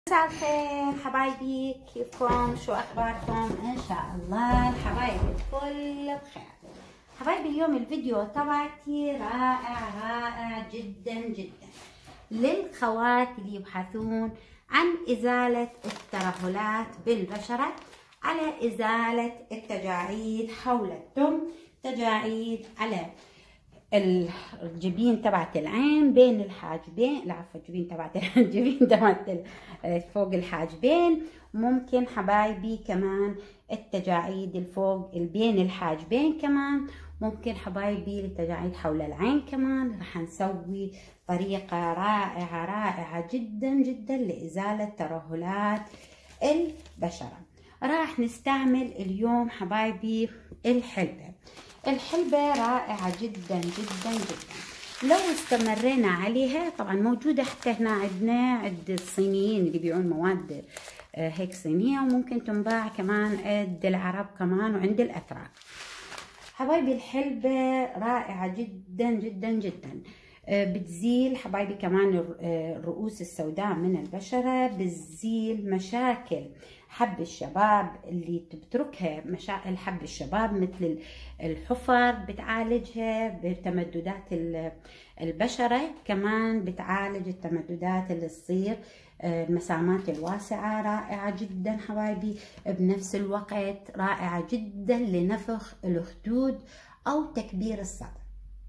مساء الخير حبايبي، كيفكم؟ شو اخباركم؟ ان شاء الله الحبايب الكل بخير. حبايبي اليوم الفيديو تبعتي رائع جدا جدا للخوات اللي يبحثون عن ازالة الترهلات بالبشرة، على ازالة التجاعيد حول التم، تجاعيد على الجبين تبعت العين بين الحاجبين، لا عفوا الجبين تبعت الجبين تبعت فوق الحاجبين. ممكن حبايبي كمان التجاعيد الفوق بين الحاجبين، كمان ممكن حبايبي التجاعيد حول العين. كمان راح نسوي طريقة رائعة جدا جدا لإزالة ترهلات البشرة. راح نستعمل اليوم حبايبي الحلبة. الحلبة رائعة جدا جدا جدا لو استمرينا عليها. طبعا موجودة حتى هنا عندنا عند الصينيين اللي يبيعون مواد هيك صينية، وممكن تنباع كمان عند العرب كمان وعند الأتراك. حبايبي الحلبة رائعة جدا جدا جدا، بتزيل حبايبي كمان الرؤوس السوداء من البشرة، بتزيل مشاكل حب الشباب اللي بتتركها، مشاكل حب الشباب مثل الحفر بتعالجها، بتمددات البشرة كمان بتعالج التمددات اللي تصير، المسامات الواسعة رائعة جدا حبايبي. بنفس الوقت رائعة جدا لنفخ الخدود أو تكبير الصدر.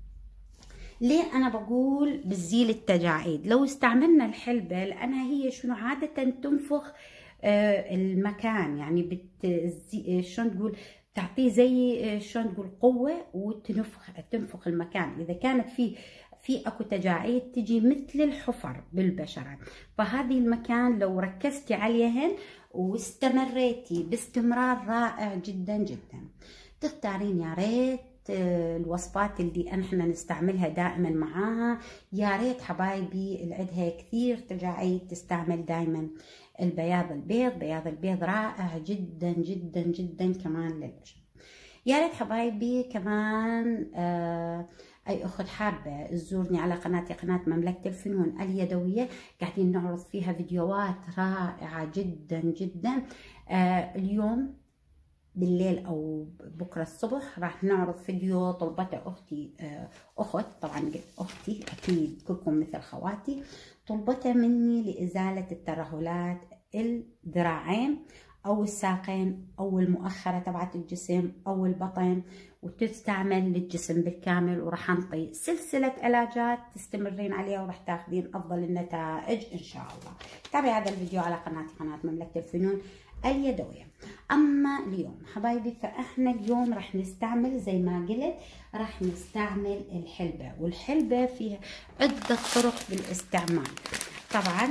ليه أنا بقول بتزيل التجاعيد؟ لو استعملنا الحلبة لأنها هي شنو عادة تنفخ المكان، يعني شلون تقول، تعطيه زي شلون تقول قوة وتنفخ المكان. إذا كانت في اكو تجاعيد تجي مثل الحفر بالبشرة، فهذه المكان لو ركزتي عليهن واستمريتي باستمرار رائع جدا جدا. تختارين يا ريت الوصفات اللي احنا نستعملها دائما معاها. يا ريت حبايبي اللي عندها كثير تجاعيد تستعمل دائما بياض البيض رائع جدا جدا جدا كمان للبشرة. يا ريت حبايبي كمان اي اخت حابه تزورني على قناتي، قناه مملكه الفنون اليدويه، قاعدين نعرض فيها فيديوهات رائعه جدا جدا. اليوم بالليل او بكره الصبح راح نعرض فيديو طلبته اختي، اخت طبعا اختي اكيد كلكم مثل خواتي، طلبته مني لازاله الترهلات الذراعين او الساقين او المؤخره تبعت الجسم او البطن، وتستعمل للجسم بالكامل. وراح نعطي سلسله علاجات تستمرين عليها وراح تاخذين افضل النتائج ان شاء الله. تابعي هذا الفيديو على قناتي، قناه مملكه الفنون اليدويه. اما اليوم حبايبي فاحنا اليوم راح نستعمل زي ما قلت، راح نستعمل الحلبه، والحلبه فيها عده طرق بالاستعمال. طبعا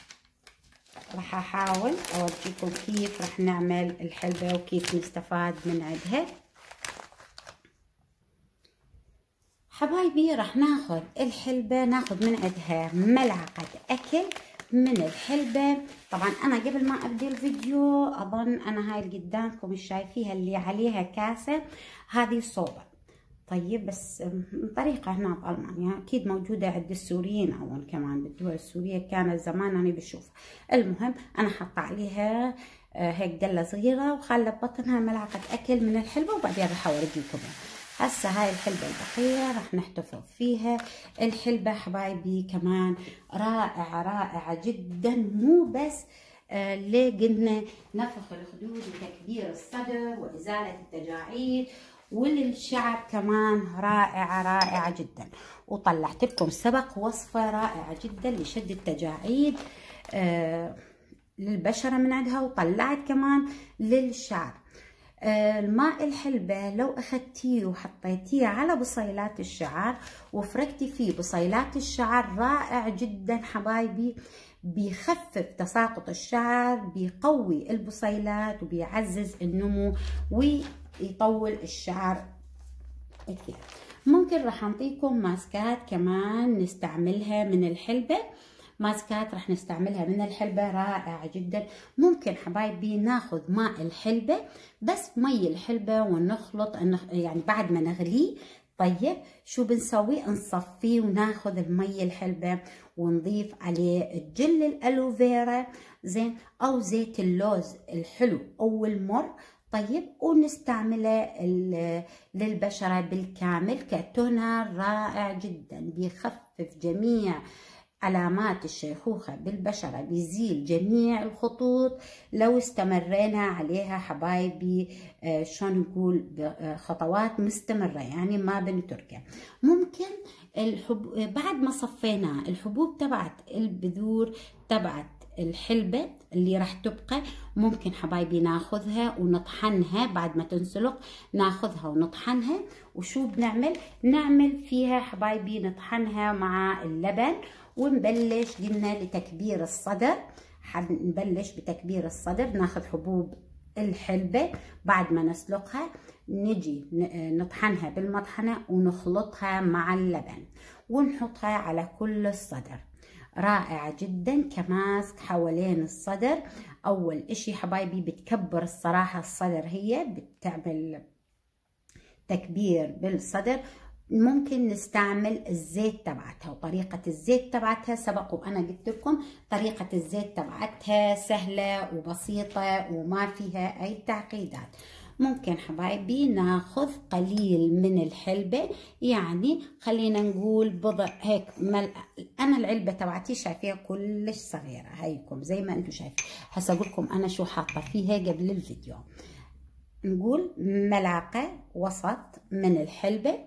راح احاول اورجيكم كيف راح نعمل الحلبة وكيف نستفاد من عندها. حبايبي راح ناخذ الحلبة، ناخذ من عندها ملعقة اكل من الحلبة. طبعا انا قبل ما ابدي الفيديو اظن انا هاي اللي قدامكم شايفيها اللي عليها كاسة، هذه صوبة. طيب بس طريقة هنا بألمانيا أكيد موجودة عند السوريين أو كمان بالدول السورية كانت زمان أنا بشوفها. المهم أنا حاطة عليها هيك دلة صغيرة وخلت بطنها ملعقة أكل من الحلبة، وبعدين راح أورجيكم. هسه هاي الحلبة البقية راح نحتفظ فيها. الحلبة حبايبي كمان رائعة جدا، مو بس ليه قلنا نفخ الخدود وتكبير الصدر وإزالة التجاعيد، وللشعر كمان رائعة جدا. وطلعت لكم سبق وصفة رائعة جدا لشد التجاعيد للبشرة من عندها، وطلعت كمان للشعر. الماء الحلبة لو اخذتيه وحطيتيه على بصيلات الشعر وفركتي فيه بصيلات الشعر رائع جدا حبايبي، بيخفف تساقط الشعر، بيقوي البصيلات وبيعزز النمو ويطول الشعر كثير. ممكن راح نعطيكم ماسكات كمان نستعملها من الحلبة، ماسكات راح نستعملها من الحلبة رائعة جدا. ممكن حبايبي ناخذ ماء الحلبة، بس مي الحلبة ونخلط يعني بعد ما نغليه. طيب شو بنسوي؟ نصفيه وناخذ المي الحلبة ونضيف عليه جل الألوفيرا زين، أو زيت اللوز الحلو أو المر. طيب، ونستعمله للبشرة بالكامل كتونر رائع جدا، بيخفف جميع علامات الشيخوخة بالبشرة، بيزيل جميع الخطوط لو استمرينا عليها حبايبي. شلون نقول، خطوات مستمرة، يعني ما بنتركها. ممكن بعد ما صفينا الحبوب تبعت البذور تبعت الحلبة اللي راح تبقى، ممكن حبايبي ناخذها ونطحنها بعد ما تنسلق، ناخذها ونطحنها. وشو نعمل فيها حبايبي؟ نطحنها مع اللبن، ونبلش قلنا لتكبير الصدر. حنبلش بتكبير الصدر، ناخذ حبوب الحلبة بعد ما نسلقها، نجي نطحنها بالمطحنة ونخلطها مع اللبن ونحطها على كل الصدر. رائعة جدا كماسك حوالين الصدر. أول إشي حبايبي بتكبر الصراحة الصدر، هي بتعمل تكبير بالصدر. ممكن نستعمل الزيت تبعتها، وطريقة الزيت تبعتها سبق وأنا قلت لكم طريقة الزيت تبعتها سهلة وبسيطة وما فيها أي تعقيدات. ممكن حبايبي ناخذ قليل من الحلبة، يعني خلينا نقول بضع هيك أنا العلبة تبعتي شايفيها كلش صغيرة، هيكم زي ما أنتم شايفين. هسا أقول لكم أنا شو حاطة فيها قبل الفيديو. نقول ملعقة وسط من الحلبة.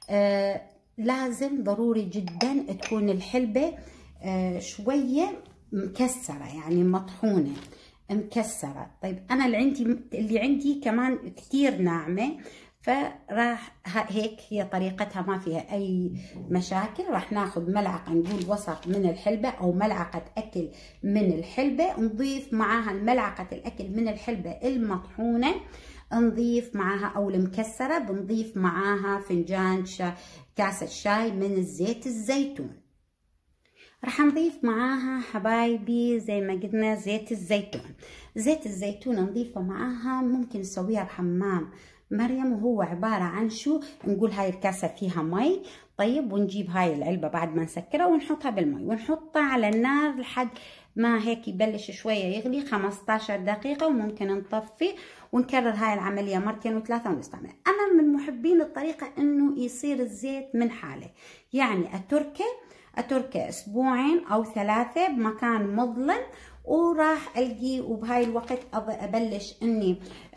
لازم ضروري جدا تكون الحلبة شوية مكسرة، يعني مطحونة مكسرة. طيب أنا اللي عندي كمان كتير ناعمة، فراح هيك هي طريقتها ما فيها أي مشاكل. راح ناخذ ملعقة نقول وسط من الحلبة أو ملعقة أكل من الحلبة، نضيف معاها ملعقة الأكل من الحلبة المطحونة، نضيف معاها أو المكسرة، بنضيف معاها فنجان كاسة شاي من الزيت الزيتون. رح نضيف معاها حبايبي زي ما قلنا زيت الزيتون. زيت الزيتون نضيفه معاها، ممكن نسويها بحمام مريم، وهو عبارة عن شو نقول هاي الكاسة فيها مي. طيب، ونجيب هاي العلبة بعد ما نسكرها ونحطها بالمي ونحطها على النار لحد ما هيك يبلش شوية يغلي 15 دقيقة، وممكن نطفي ونكرر هاي العملية مرتين وثلاثة ونستعمل. أنا من محبين الطريقة إنه يصير الزيت من حاله، يعني أتركه أسبوعين أو 3 بمكان مظلم، وراح ألقي وبهاي الوقت أبلش إني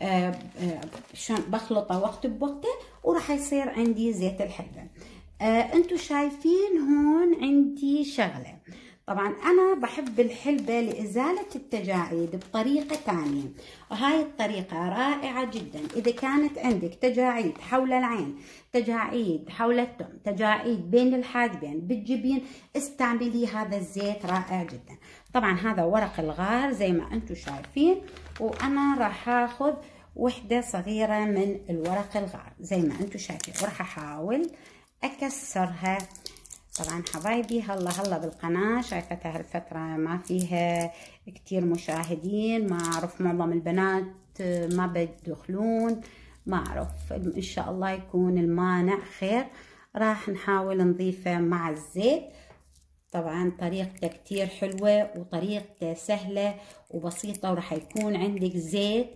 شلون بخلطه وقت بوقته، وراح يصير عندي زيت الحلبة. أنتوا شايفين هون عندي شغلة. طبعا أنا بحب الحلبة لإزالة التجاعيد بطريقة تانية، وهاي الطريقة رائعة جدا. إذا كانت عندك تجاعيد حول العين، تجاعيد حول التم، تجاعيد بين الحاجبين بالجبين، استعملي هذا الزيت رائع جدا. طبعا هذا ورق الغار زي ما أنتم شايفين، وأنا راح أخذ وحدة صغيرة من الورق الغار زي ما أنتم شايفين، وراح أحاول أكسرها. طبعا حبايبي هلا بالقناة شايفتها هالفترة ما فيها كتير مشاهدين، ما أعرف معظم البنات ما بيدخلون، ما أعرف، إن شاء الله يكون المانع خير. راح نحاول نضيفه مع الزيت. طبعا طريقته كتير حلوة وطريقته سهلة وبسيطة، وراح يكون عندك زيت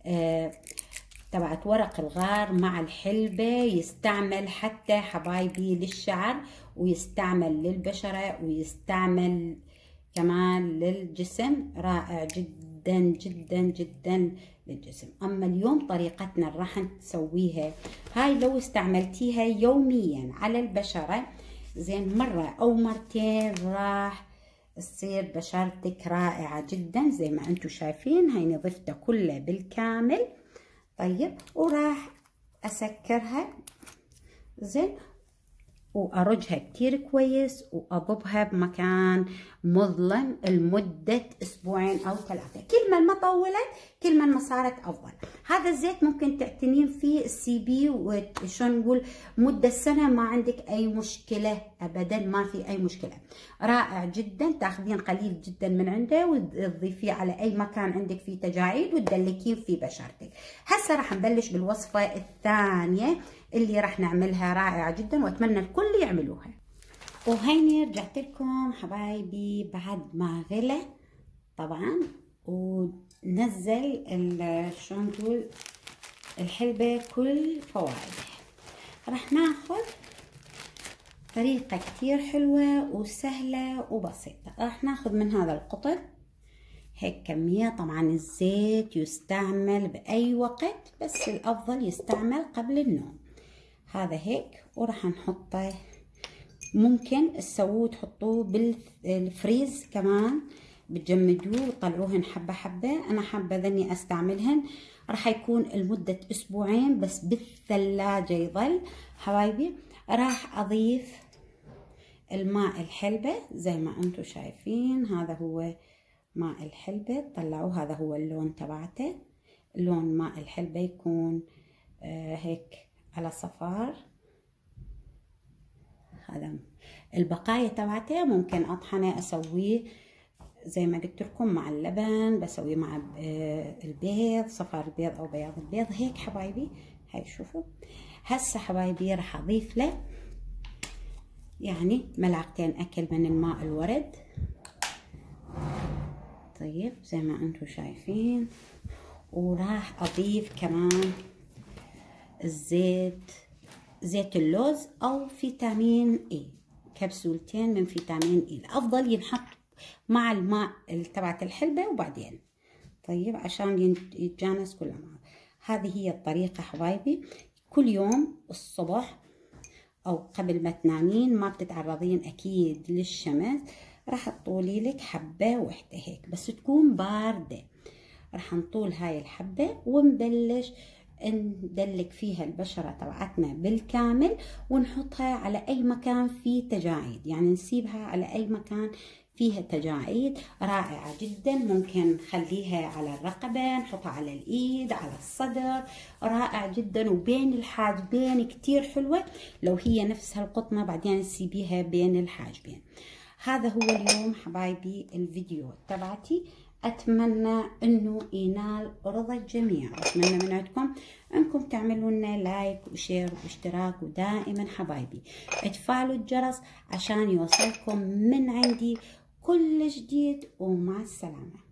تبعت ورق الغار مع الحلبة، يستعمل حتى حبايبي للشعر، ويستعمل للبشرة، ويستعمل كمان للجسم. رائع جدا جدا جدا للجسم. أما اليوم طريقتنا راح نسويها هاي، لو استعملتيها يوميا على البشرة زين مرة أو مرتين، راح تصير بشرتك رائعة جدا زي ما انتم شايفين. هاي نضيفته كله بالكامل. طيب، وراح أسكرها زين، وأرجها كتير كويس، وأضبها بمكان مظلم لمدة أسبوعين أو 3. كل ما طولت كل ما صارت أفضل. هذا الزيت ممكن تعتنين فيه السي بي، وشون نقول مدة سنة ما عندك أي مشكلة أبدا، ما في أي مشكلة. رائع جدا. تاخذين قليل جدا من عنده وتضيفيه على أي مكان عندك فيه تجاعيد وتدلكين فيه بشرتك. هسه راح نبلش بالوصفة الثانية اللي راح نعملها، رائعة جدا وأتمنى الكل يعملوها. وهيني رجعت لكم حبايبي بعد ما غلى طبعا، ونزل شلون نقول الحلبة كل فوائده. راح ناخذ طريقة كتير حلوة وسهلة وبسيطة. راح ناخذ من هذا القطن هيك كمية. طبعا الزيت يستعمل بأي وقت، بس الأفضل يستعمل قبل النوم. هذا هيك، وراح نحطه. ممكن تسووه تحطوه بالفريز كمان، بتجمدوه وتطلعوهن حبة حبة. أنا حابة ذني أستعملهن. راح يكون لمدة أسبوعين بس بالثلاجة يظل حبايبي. راح أضيف الماء الحلبة زي ما أنتم شايفين. هذا هو ماء الحلبة، طلعوه. هذا هو اللون تبعته. لون ماء الحلبة يكون هيك على صفار. هذا البقايا تبعته ممكن أطحنه أسويه زي ما قلت لكم مع اللبن، بسويه مع البيض، صفار البيض أو بياض البيض هيك حبايبي. هاي شوفوا. هسه حبايبي راح أضيف له يعني ملعقتين أكل من الماء الورد. طيب زي ما انتم شايفين. وراح أضيف كمان الزيت، زيت اللوز أو فيتامين إي، كبسولتين من فيتامين إي. الأفضل ينحط مع الماء تبعت الحلبة وبعدين. طيب عشان يتجانس كله مع. هذه هي الطريقة حبايبي. كل يوم الصبح أو قبل ما تنامين، ما بتتعرضين أكيد للشمس، راح تطولي لك حبة وحدة هيك بس تكون باردة. راح نطول هاي الحبة ونبلش ندلك فيها البشرة تبعتنا بالكامل، ونحطها على أي مكان فيه تجاعيد. يعني نسيبها على أي مكان فيها تجاعيد. رائعة جدا. ممكن نخليها على الرقبة، نحطها على الإيد، على الصدر. رائع جدا. وبين الحاجبين كتير حلوة. لو هي نفسها القطنة بعدين تسيبيها بين الحاجبين. هذا هو اليوم حبايبي الفيديو تبعتي. أتمنى أنه ينال رضا الجميع. أتمنى من عندكم أنكم تعملوا لنا لايك وشير واشتراك، ودائما حبايبي اتفعلوا الجرس عشان يوصلكم من عندي كل جديد. ومع السلامة.